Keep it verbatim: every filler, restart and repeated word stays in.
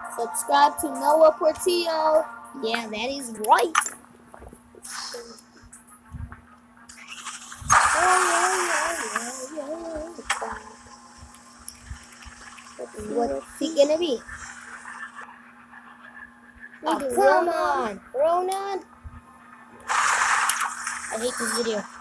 Subscribe to Noah Portillo. Yeah, that is right. What's it gonna be? Oh, come on, Ronan. I hate this video.